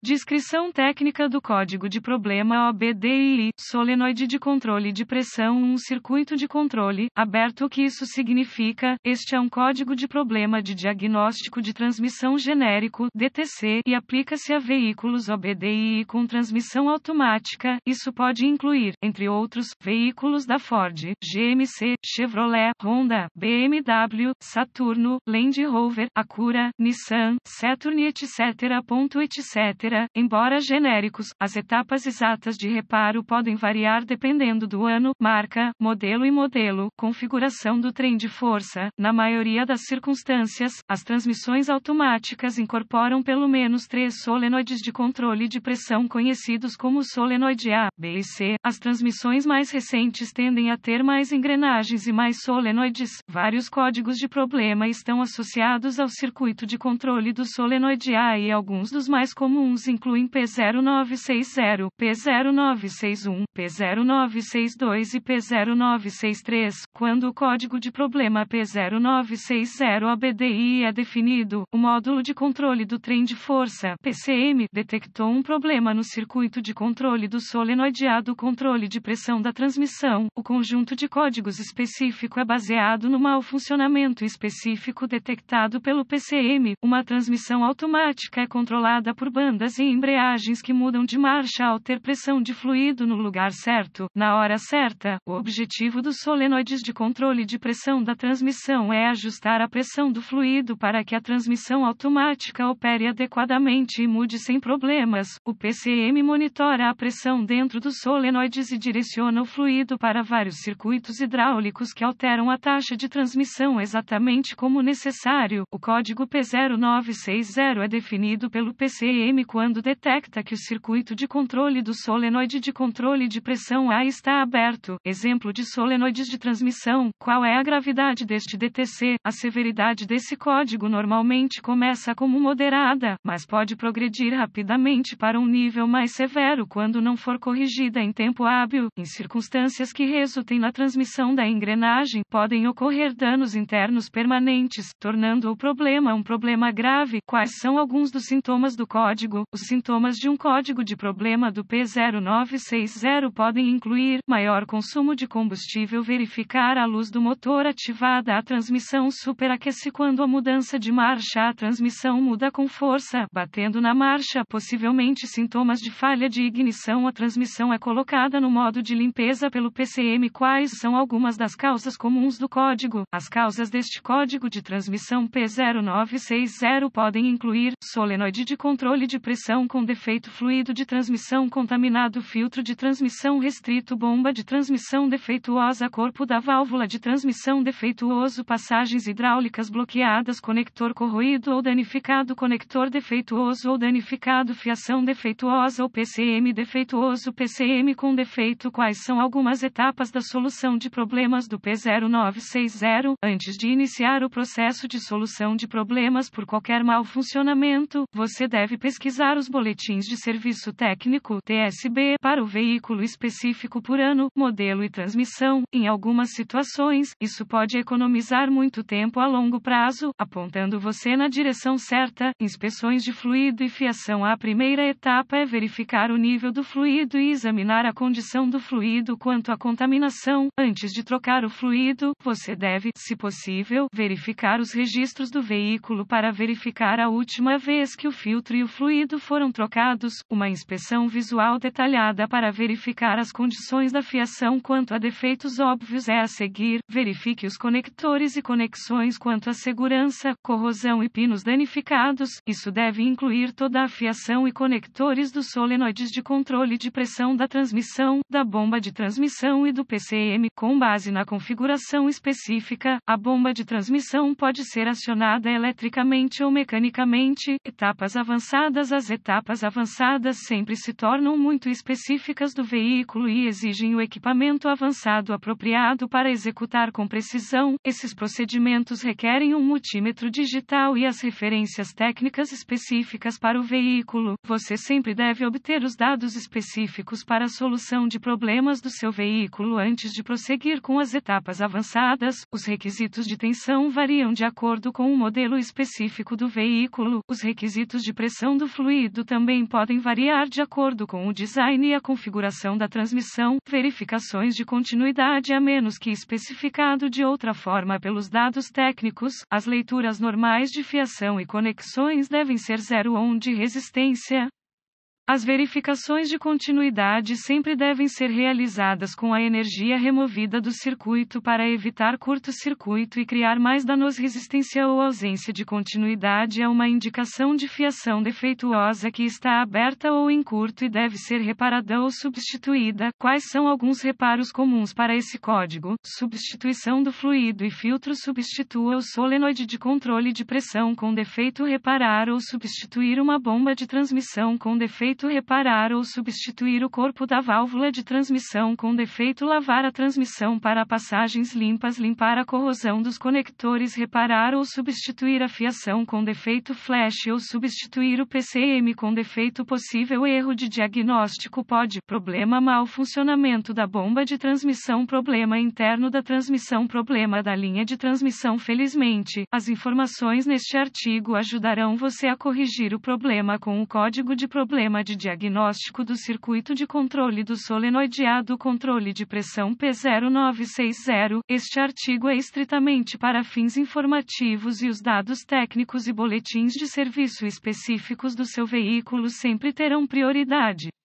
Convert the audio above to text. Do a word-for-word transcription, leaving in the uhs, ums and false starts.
Descrição técnica do código de problema O B D I I, solenoide de controle de pressão, um circuito de controle aberto. O que isso significa? Este é um código de problema de diagnóstico de transmissão genérico, D T C, e aplica-se a veículos O B D I I com transmissão automática. Isso pode incluir, entre outros, veículos da Ford, G M C, Chevrolet, Honda, B M W, Saturno, Land Rover, Acura, Nissan, Saturn, etc. etc. Embora genéricos, as etapas exatas de reparo podem variar dependendo do ano, marca, modelo e modelo, configuração do trem de força. Na maioria das circunstâncias, as transmissões automáticas incorporam pelo menos três solenoides de controle de pressão conhecidos como solenoide A, B e C. As transmissões mais recentes tendem a ter mais engrenagens e mais solenoides. Vários códigos de problema estão associados ao circuito de controle do solenoide A e alguns dos mais comuns incluem P zero nove seis zero, P zero nove seis um, P zero nove seis dois e P zero nove seis três. Quando o código de problema P zero nove seis zero O B D I I é definido, o módulo de controle do trem de força, P C M, detectou um problema no circuito de controle do solenoide A do controle de pressão da transmissão. O conjunto de códigos específico é baseado no mau funcionamento específico detectado pelo P C M. Uma transmissão automática é controlada por bandas e embreagens que mudam de marcha ao ter pressão de fluido no lugar certo, na hora certa. O objetivo dos solenoides de controle de pressão da transmissão é ajustar a pressão do fluido para que a transmissão automática opere adequadamente e mude sem problemas. O P C M monitora a pressão dentro dos solenoides e direciona o fluido para vários circuitos hidráulicos que alteram a taxa de transmissão exatamente como necessário. O código P zero nove seis zero é definido pelo P C M quando detecta que o circuito de controle do solenoide de controle de pressão A está aberto. Exemplo de solenoides de transmissão. Qual é a gravidade deste D T C? A severidade desse código normalmente começa como moderada, mas pode progredir rapidamente para um nível mais severo quando não for corrigida em tempo hábil. Em circunstâncias que resultem na transmissão da engrenagem, podem ocorrer danos internos permanentes, tornando o problema um problema grave. Quais são alguns dos sintomas do código? Os sintomas de um código de problema do P zero nove seis zero podem incluir maior consumo de combustível, verificar a luz do motor ativada, a transmissão superaquece quando a mudança de marcha, a transmissão muda com força, batendo na marcha, possivelmente sintomas de falha de ignição, a transmissão é colocada no modo de limpeza pelo P C M. Quais são algumas das causas comuns do código? As causas deste código de transmissão P zero nove seis zero podem incluir solenoide de controle de pressão com defeito, fluido de transmissão contaminado, filtro de transmissão restrito, bomba de transmissão defeituosa, corpo da válvula de transmissão defeituoso, passagens hidráulicas bloqueadas, conector corroído ou danificado, conector defeituoso ou danificado, fiação defeituosa ou P C M defeituoso, P C M com defeito. Quais são algumas etapas da solução de problemas do P zero nove seis zero? Antes de iniciar o processo de solução de problemas por qualquer mau funcionamento, você deve pesquisar os boletins de serviço técnico T S B para o veículo específico por ano, modelo e transmissão. Em algumas situações, isso pode economizar muito tempo a longo prazo, apontando você na direção certa. Inspeções de fluido e fiação. A primeira etapa é verificar o nível do fluido e examinar a condição do fluido quanto à contaminação. Antes de trocar o fluido, você deve, se possível, verificar os registros do veículo para verificar a última vez que o filtro e o fluido foram trocados. Uma inspeção visual detalhada para verificar as condições da fiação quanto a defeitos óbvios é a seguir. Verifique os conectores e conexões quanto à segurança, corrosão e pinos danificados. Isso deve incluir toda a fiação e conectores dos solenoides de controle de pressão da transmissão, da bomba de transmissão e do P C M. Com base na configuração específica, a bomba de transmissão pode ser acionada eletricamente ou mecanicamente. Etapas avançadas. As etapas avançadas sempre se tornam muito específicas do veículo e exigem o equipamento avançado apropriado para executar com precisão. Esses procedimentos requerem um multímetro digital e as referências técnicas específicas para o veículo. Você sempre deve obter os dados específicos para a solução de problemas do seu veículo antes de prosseguir com as etapas avançadas. Os requisitos de tensão variam de acordo com o modelo específico do veículo. Os requisitos de pressão do fluido fluido também podem variar de acordo com o design e a configuração da transmissão. Verificações de continuidade, a menos que especificado de outra forma pelos dados técnicos, as leituras normais de fiação e conexões devem ser zero ohm de resistência. As verificações de continuidade sempre devem ser realizadas com a energia removida do circuito para evitar curto-circuito e criar mais danos. Resistência ou ausência de continuidade é uma indicação de fiação defeituosa que está aberta ou em curto e deve ser reparada ou substituída. Quais são alguns reparos comuns para esse código? Substituição do fluido e filtro. Substitua o solenoide de controle de pressão com defeito. Reparar ou substituir uma bomba de transmissão com defeito. Reparar ou substituir o corpo da válvula de transmissão com defeito. Lavar a transmissão para passagens limpas. Limpar a corrosão dos conectores. Reparar ou substituir a fiação com defeito. Flash ou substituir o P C M com defeito. Possível erro de diagnóstico pode: problema, mau funcionamento da bomba de transmissão, problema interno da transmissão, problema da linha de transmissão. Felizmente, as informações neste artigo ajudarão você a corrigir o problema com o código de problema de diagnóstico do circuito de controle do solenoide A do controle de pressão P zero nove seis zero. Este artigo é estritamente para fins informativos e os dados técnicos e boletins de serviço específicos do seu veículo sempre terão prioridade.